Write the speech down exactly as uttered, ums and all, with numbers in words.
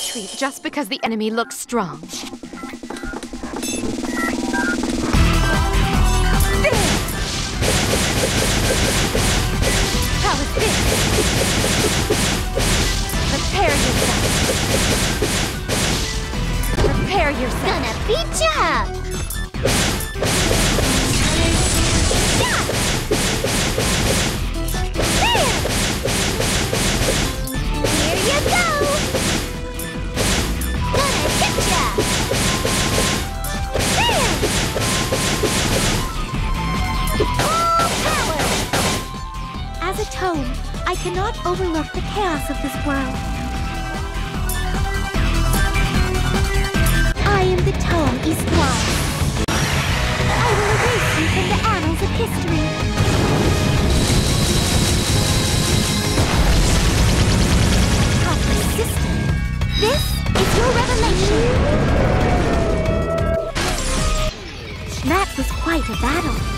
retreat just because the enemy looks strong. How is this? Prepare yourself. Prepare yourself. Gonna beat you up. Yeah. There. Here you go. Gonna hit ya. There. Full power. As a tome, I cannot overlook the chaos of this world. I am the tome Histoire. I will erase you from the annals of history. How persistent. This is your revelation. That was quite a battle.